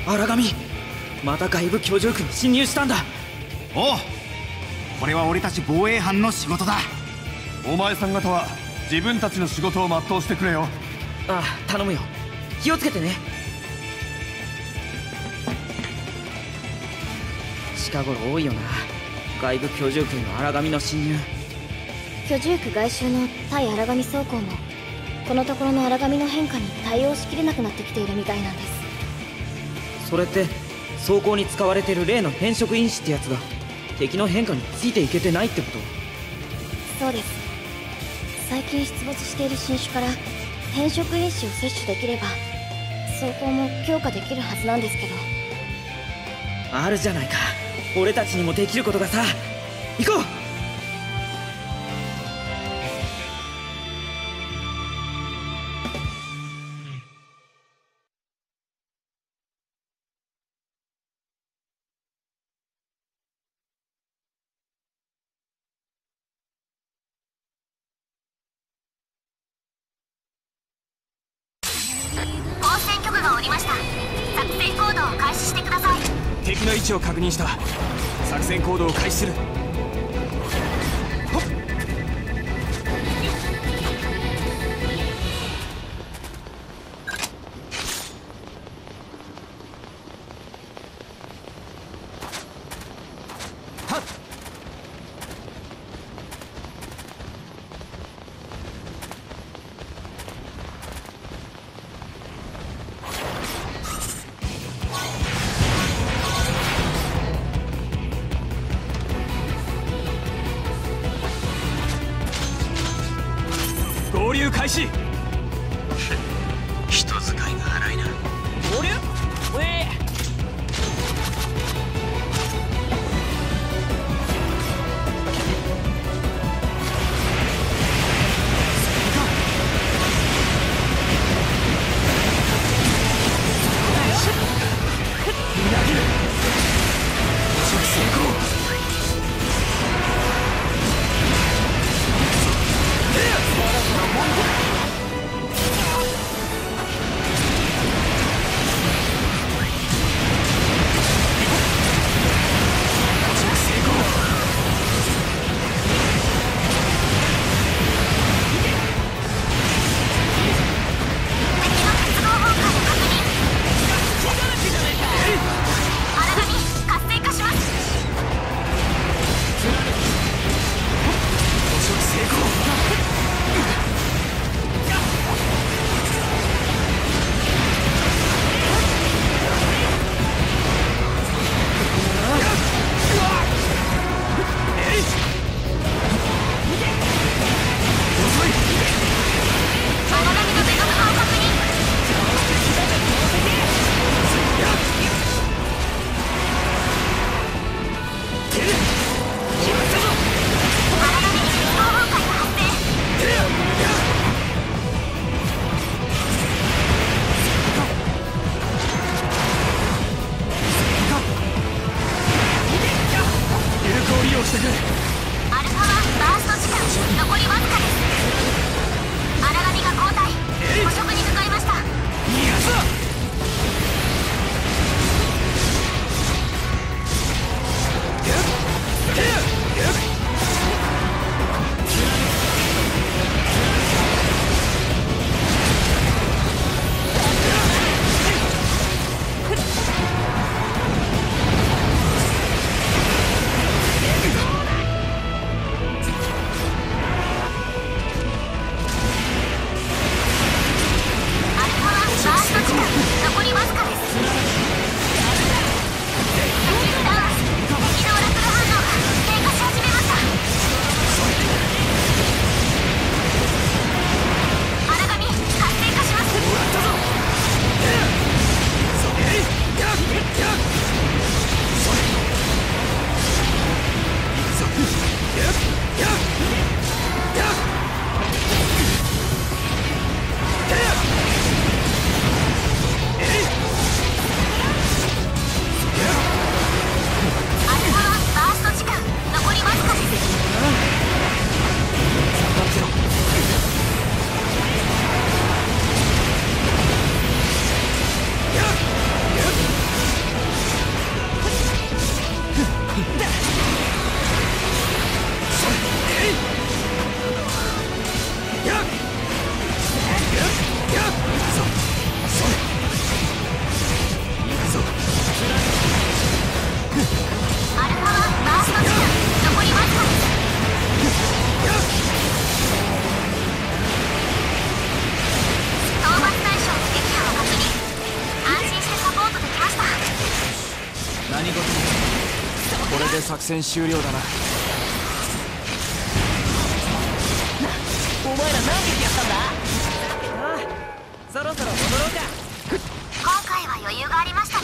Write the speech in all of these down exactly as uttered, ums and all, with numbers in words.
荒神、また外部居住区に侵入したんだ。 おう、これは俺たち防衛班の仕事だ。 お前さん方は自分たちの仕事を全うしてくれよ。 ああ、頼むよ。気をつけてね。近頃多いよな、外部居住区への荒神の侵入。 居住区外周の対荒神装甲もこのところの荒神の変化に対応しきれなくなってきているみたいなんです。 それって装甲に使われてる例の変色因子ってやつが敵の変化についていけてないってこと？ そうです。最近出没している新種から変色因子を摂取できれば装甲も強化できるはずなんですけど。 あるじゃないか、俺たちにもできることがさ。行こう。 敵の位置を確認した。作戦行動を開始する。合流開始。 人使いが荒いな。 合流？ええ。 作戦終了だな。 お前ら何匹やったんだ？ ああ、そろそろ戻ろうか。 今回は余裕がありましたね。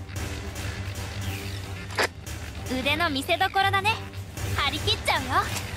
腕の見せ所だね。張り切っちゃうよ。